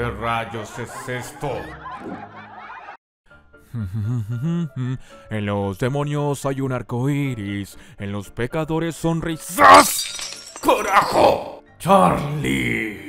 ¿Qué rayos es esto? En los demonios hay un arco iris, en los pecadores sonrisas. ¡Carajo! ¡Charlie!